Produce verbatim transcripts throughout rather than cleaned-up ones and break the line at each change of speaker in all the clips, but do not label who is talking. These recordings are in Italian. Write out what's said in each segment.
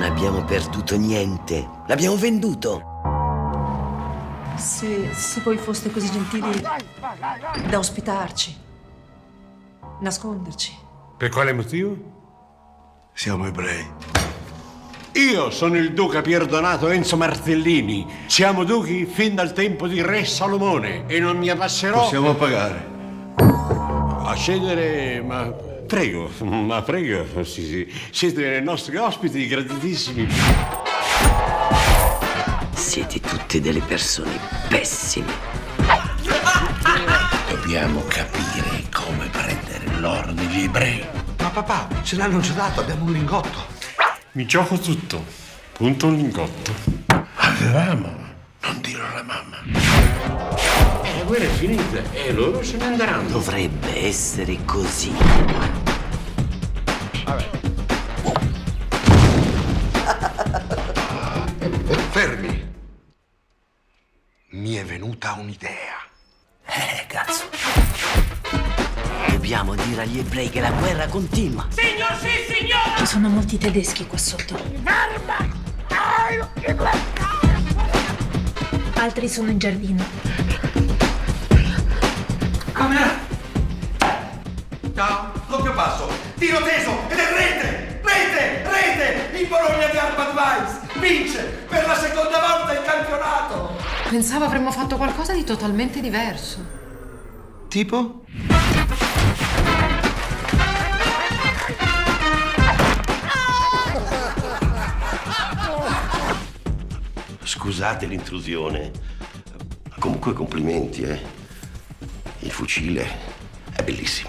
abbiamo perduto niente. L'abbiamo venduto.
Se, se voi foste così gentili da ospitarci, nasconderci.
Per quale motivo?
Siamo ebrei.
Io sono il duca Pier Donato Enzo Martellini. Siamo duchi fin dal tempo di Re Salomone e non mi abbasserò...
Possiamo pagare.
A scendere, ma prego, ma prego, sì, sì. Siete i nostri ospiti graditissimi.
Siete tutte delle persone pessime.
Dobbiamo capire come prendere l'oro degli ebrei.
Ma papà, ce l'hanno già dato, abbiamo un lingotto.
Mi gioco tutto, punto un lingotto.
Avevamo, non dirlo alla mamma.
Eh, la guerra è finita e loro se ne andranno.
Dovrebbe essere così.
Vabbè. Fermi. Mi è venuta un'idea.
Eh, cazzo.
Dobbiamo dire agli ebrei che la guerra continua.
Signor, sì, signor!
Ci sono molti tedeschi qua sotto. Altri sono in giardino.
Camera! Ciao, doppio passo. Tiro teso ed è rete! Rete! Rete! Il Bologna di Arpad Weiss vince per la seconda volta il campionato!
Pensavo avremmo fatto qualcosa di totalmente diverso.
Tipo?
Scusate l'intrusione. Comunque complimenti, eh. Il fucile è bellissimo.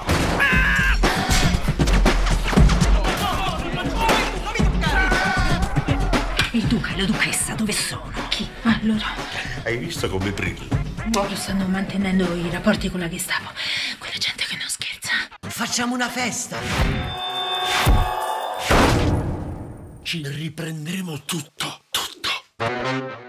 Il duca e la duchessa dove sono? Chi? Ah, loro.
Hai visto come brilla?
Loro stanno mantenendo i rapporti con la Gestapo. Quella gente che non scherza.
Facciamo una festa.
Ci riprenderemo tutto, tutto.